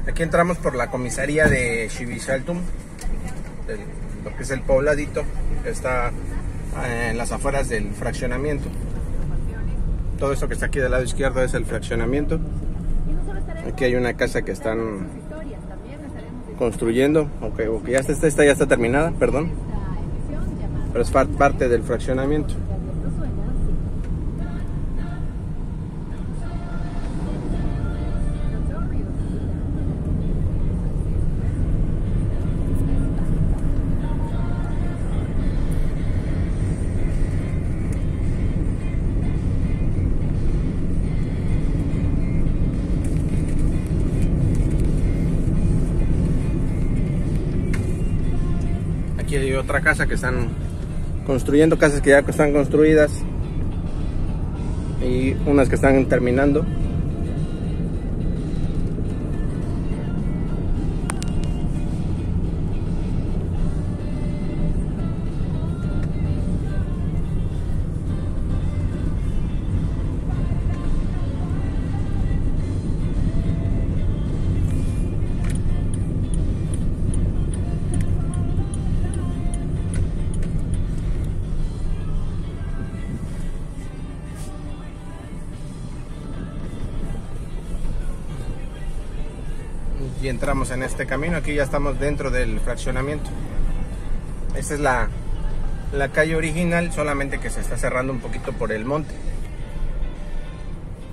Aquí entramos por la comisaría de Xibixialtum, lo que es el pobladito, que está en las afueras del fraccionamiento. Todo esto que está aquí del lado izquierdo es el fraccionamiento. Aquí hay una casa que están construyendo, o que ya esta ya está terminada, perdón, pero es parte del fraccionamiento. Aquí hay otra casa que están construyendo, casas que ya están construidas y unas que están terminando. Y entramos en este camino. Aquí ya estamos dentro del fraccionamiento. Esta es la calle original, solamente que se está cerrando un poquito por el monte.